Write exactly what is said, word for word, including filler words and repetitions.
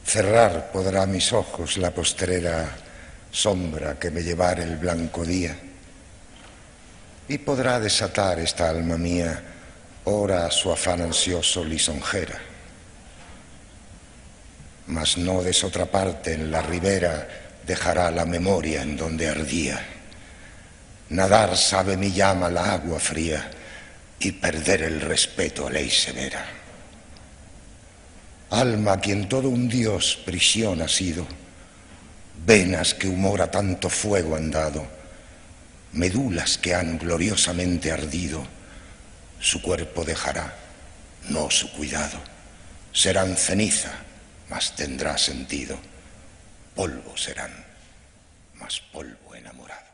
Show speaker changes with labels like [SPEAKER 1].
[SPEAKER 1] Cerrar podrá mis ojos la postrera sombra que me llevar el blanco día, y podrá desatar esta alma mía ora su afán ansioso lisonjera. Mas no des otra parte en la ribera dejará la memoria en donde ardía. Nadar sabe mi llama la agua fría y perder el respeto ley severa. Alma a quien todo un dios prisión ha sido, venas que humor a tanto fuego han dado, medulas que han gloriosamente ardido, su cuerpo dejará, no su cuidado. Serán ceniza, mas tendrá sentido. Polvo serán, mas polvo enamorado.